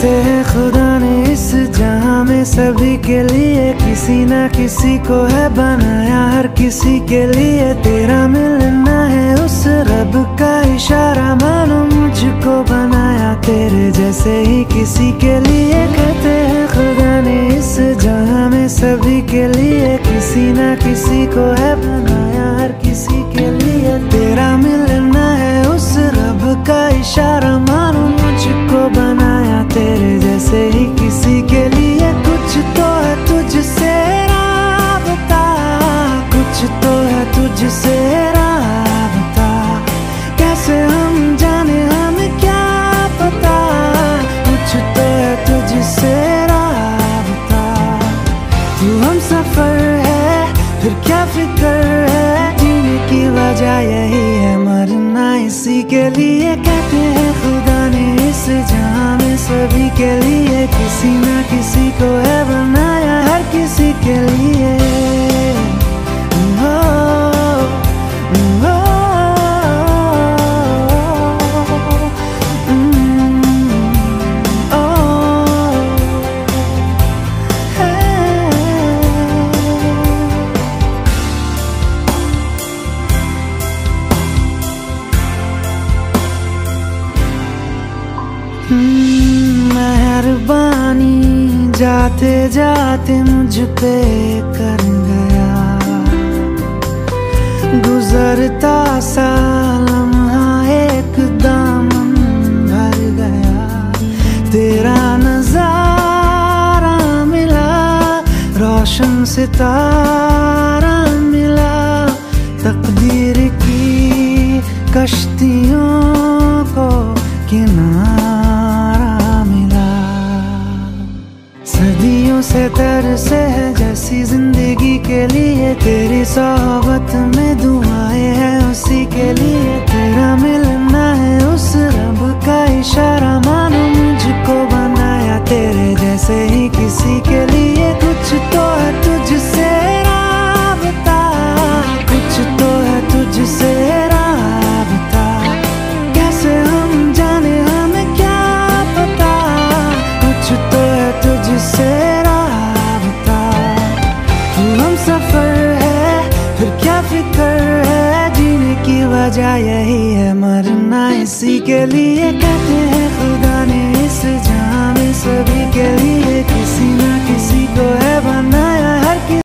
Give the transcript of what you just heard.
कहते हैं खुदा ने इस जहां में सभी के लिए किसी ना किसी को है बनाया, हर किसी के लिए तेरा मिलना है उस रब का इशारा। मानो मुझको बनाया तेरे जैसे ही किसी के लिए। कहते हैं खुदा ने इस जहां में सभी के लिए किसी ना किसी को है बनाया, हर किसी के लिए तेरा मिलना है उस रब का इशारा। मानो मुझको बनाया तेरे जैसे ही किसी के लिए। कुछ तो है तुझसे राबता, कुछ तो है तुझसे राबता, कैसे हम जाने हमें क्या पता। कुछ तो है तुझसे राबता, तू हम सफर है फिर क्या फिक्र है, जीने की वजह यही है मरना इसी के लिए। कहते हैं खुदा ने इस जहां में सभी के लिए किसी ना किसी को है बनाया, हर किसी के लिए। मेहरबानी जाते जाते मुझ पे कर गया, गुजरता सा लम्हा एकदम भर गया। तेरा नजारा मिला, रोशन सितारा मिला, तकदीर की कश्तियों को किनारा मिला। सदियों से तरसे है जैसी जिंदगी के लिए, तेरी सोहबत में दुआएं हैं उसी के लिए। तेरा मिलना है उस रब का इशारा, मानो मुझको बनाया तेरे जैसे ही किसी के लिए। कुछ तो है तुझसे राबता, कुछ तो है तुझसे राबता, कैसे हम जाने हमें क्या पता। कुछ तो है तुझसे राबता, तू हम सफर है फिर क्या फिक्र है, जीने की वजह यही है मरना इसी के लिए। कहते हैं खुदा ने इस जहां में सभी